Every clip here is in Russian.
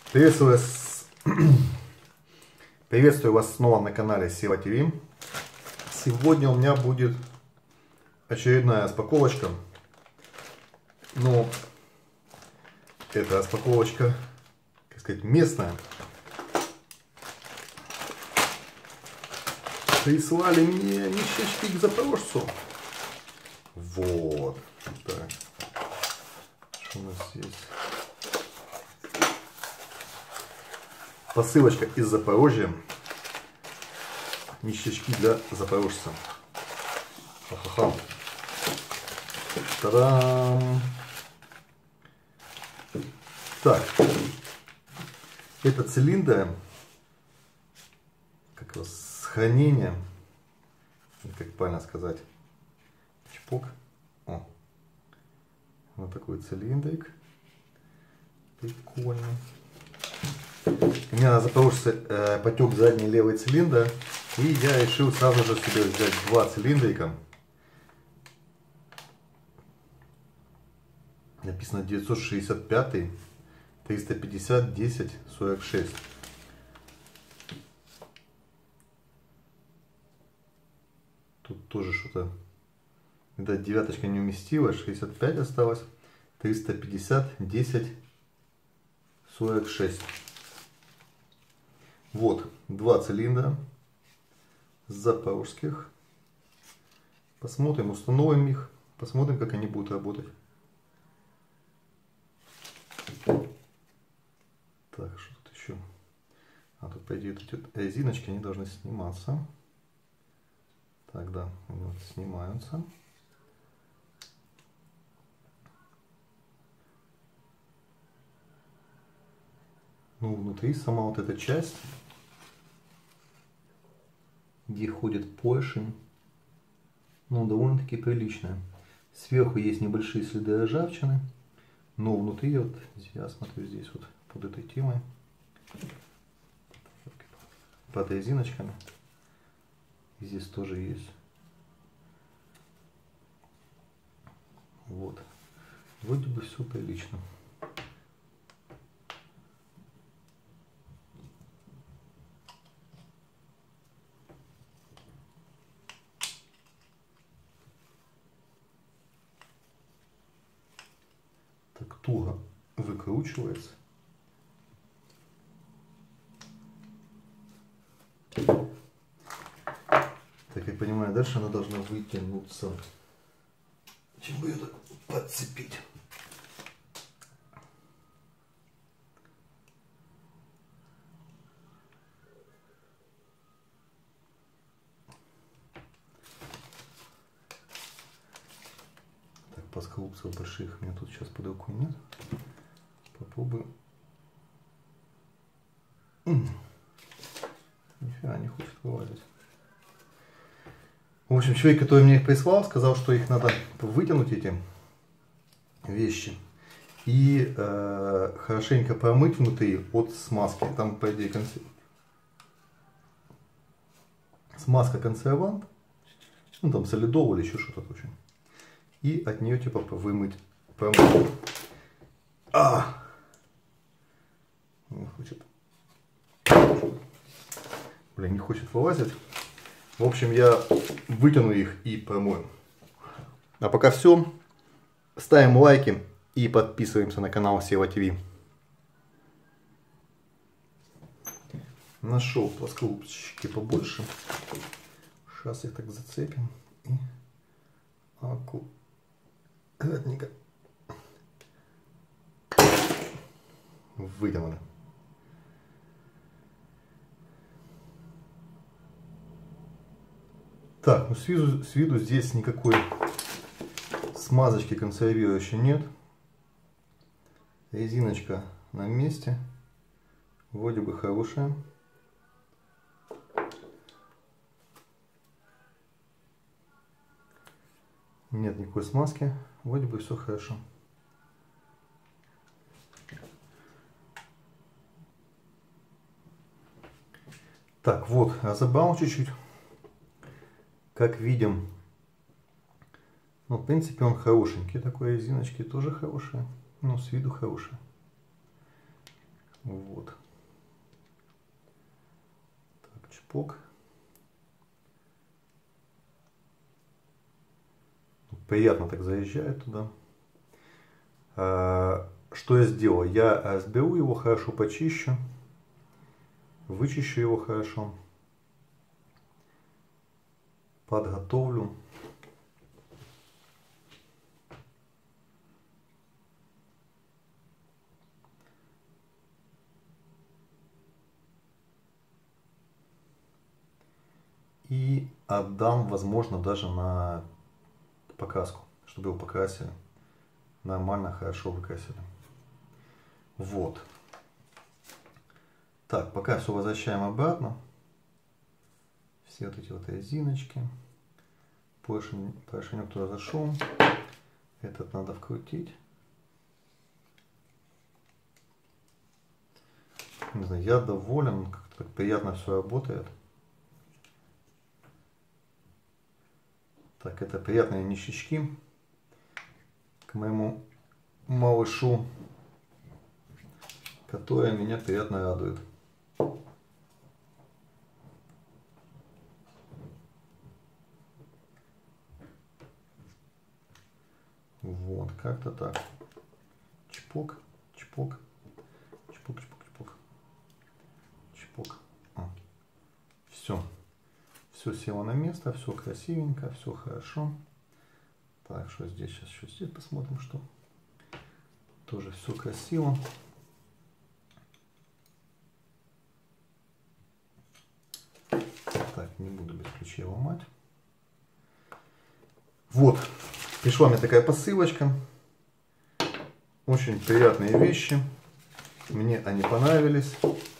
Приветствую вас, приветствую вас снова на канале Сева ТВ. Сегодня у меня будет очередная распаковочка. Но эта распаковочка, так сказать, местная. Прислали мне ништячки к Запорожцу. Вот. Так. Что у нас здесь? Посылочка из Запорожья. Ништячки для запорожца. Ха-ха-ха. Та-дам! Так. Это цилиндры. Как его, с хранением. Как правильно сказать. Чпок. О. Вот такой цилиндрик. Прикольно. У меня на Запорожце потек задний левый цилиндр, и я решил сразу же себе взять два цилиндрика. Написано 965, 350, 10, 46. Тут тоже что-то, видать, девяточка не уместилась, 65 осталось, 350, 10, 46. Вот, два цилиндра запорожских. Посмотрим, установим их, посмотрим, как они будут работать. Так, что тут еще? А тут, по идее, эти резиночки, они должны сниматься. Так, да, вот, снимаются. Ну, внутри сама вот эта часть, где ходит поршень, ну, довольно-таки приличная. Сверху есть небольшие следы ржавчины, но внутри, вот, я смотрю, здесь вот под этой темой, под резиночками, здесь тоже есть. Вот. Вроде бы все прилично. Так туго выкручивается. Так, я понимаю, дальше она должна вытянуться. Чем бы ее так подцепить? Так, плоскогубцев больших у меня тут сейчас под рукой нет. Попробую. Нифига не хочет вылазить. В общем, человек, который мне их прислал, сказал, что их надо вытянуть, эти вещи, и хорошенько промыть внутри от смазки. Там, по идее, смазка консервант, ну там солидол или еще что-то, в общем. И от нее типа вымыть, промыть. Не хочет. Блин, не хочет вылазить. В общем, я вытяну их и промою. А пока все. Ставим лайки и подписываемся на канал Сева ТВ. Нашел плоскогубчики побольше. Сейчас их так зацепим. И аккуратненько вытянули. Так, ну с виду здесь никакой смазочки консервирующей нет. Резиночка на месте. Вроде бы хорошая. Нет никакой смазки. Вроде бы все хорошо. Так, вот, разобрал чуть-чуть. Как видим, ну, в принципе, он хорошенький. Такой резиночки тоже хорошие. Ну, с виду хорошие. Вот. Так, чпок. Приятно так заезжает туда. Что я сделал? Я сберу его, хорошо почищу. Вычищу его хорошо. Подготовлю. И отдам, возможно, даже на покраску, чтобы его покрасили. Нормально, хорошо выкрасили. Вот. Так, пока все возвращаем обратно. Все вот эти вот резиночки. Поршенек туда зашел. Этот надо вкрутить. Не знаю, я доволен, как-то так приятно все работает. Так, это приятные ништячки к моему малышу, которые меня приятно радуют. Вот, как-то так. Чпок, чпок, чпок, чпок, чпок, чпок. Все. Все село на место, все красивенько, все хорошо. Так, что здесь, сейчас еще здесь посмотрим, что тоже все красиво. Так, не буду без ключей ломать. Вот, пришла мне такая посылочка. Очень приятные вещи. Мне они понравились.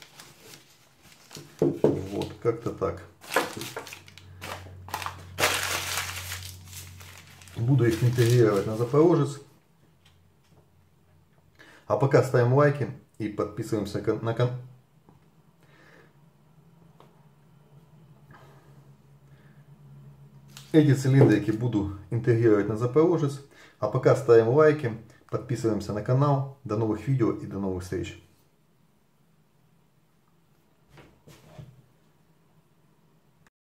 Вот, как-то так. Буду их интегрировать на Запорожец. А пока ставим лайки и подписываемся на канал. Эти цилиндрики буду интегрировать на Запорожец. А пока ставим лайки, подписываемся на канал. До новых видео и до новых встреч.